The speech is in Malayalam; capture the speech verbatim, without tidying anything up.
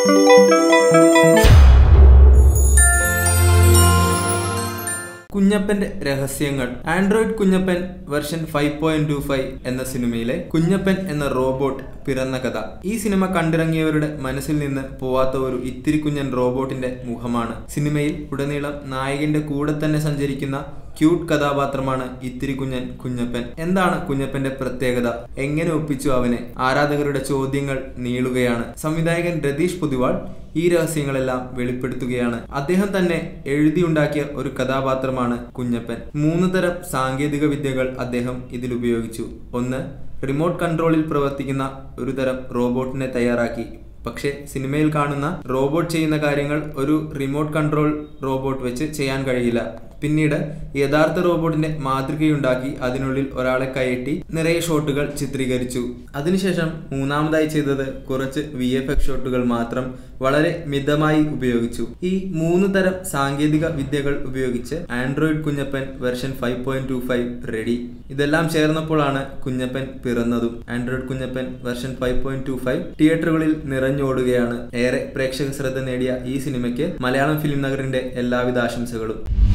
കുഞ്ഞപ്പന്റെ രഹസ്യങ്ങൾ. Android Kunjappan version five point two five എന്ന സിനിമയിലെ കുഞ്ഞപ്പൻ എന്ന റോബോട്ട് പിറന്ന കഥ. ഈ സിനിമ കണ്ടിറങ്ങിയവരുടെ മനസ്സിൽ നിന്ന് പോവാത്ത ഒരു ഇത്തിരി കുഞ്ഞൻ റോബോട്ടിന്റെ മുഖമാണ്. സിനിമയിൽ ഉടനീളം നായകന്റെ കൂടെ തന്നെ സഞ്ചരിക്കുന്ന ക്യൂട്ട് കഥാപാത്രമാണ് ഇത്തിരി കുഞ്ഞൻ കുഞ്ഞപ്പൻ. എന്താണ് കുഞ്ഞപ്പന്റെ പ്രത്യേകത? എങ്ങനെ ഒപ്പിച്ചു അവനെ? ആരാധകരുടെ ചോദ്യങ്ങൾ നീളുകയാണ്. സംവിധായകൻ രതീഷ് പുതിവാൾ ഈ രഹസ്യങ്ങളെല്ലാം വെളിപ്പെടുത്തുകയാണ്. അദ്ദേഹം തന്നെ എഴുതിയുണ്ടാക്കിയ ഒരു കഥാപാത്രമാണ് കുഞ്ഞപ്പൻ. മൂന്ന് തരം സാങ്കേതിക വിദ്യകൾ അദ്ദേഹം ഇതിൽ ഉപയോഗിച്ചു. ഒന്ന്, റിമോട്ട് കൺട്രോളിൽ പ്രവർത്തിക്കുന്ന ഒരു തരം റോബോട്ടിനെ തയ്യാറാക്കി. പക്ഷേ സിനിമയിൽ കാണുന്ന റോബോട്ട് ചെയ്യുന്ന കാര്യങ്ങൾ ഒരു റിമോട്ട് കൺട്രോൾ റോബോട്ട് വെച്ച് ചെയ്യാൻ കഴിയില്ല. പിന്നീട് യഥാർത്ഥ റോബോട്ടിന്റെ മാതൃകയുണ്ടാക്കി അതിനുള്ളിൽ ഒരാളെ കയറ്റി നിറയെ ഷോട്ടുകൾ ചിത്രീകരിച്ചു. അതിനുശേഷം മൂന്നാമതായി ചെയ്തത് കുറച്ച് വി എഫ് എക്സ് ഷോട്ടുകൾ മാത്രം വളരെ മിതമായി ഉപയോഗിച്ചു. ഈ മൂന്ന് തരം സാങ്കേതിക വിദ്യകൾ ഉപയോഗിച്ച് android Kunjappan version five point two five ready. ഇതെല്ലാം ചേർന്നപ്പോഴാണ് കുഞ്ഞപ്പൻ പിറന്നതും. Android Kunjappan version five point two five തിയേറ്ററുകളിൽ നിറഞ്ഞോടുകയാണ്. ഏറെ പ്രേക്ഷക ശ്രദ്ധ നേടിയ ഈ സിനിമയ്ക്ക് മലയാളം ഫിലിം നഗറിന്റെ എല്ലാവിധ ആശംസകളും.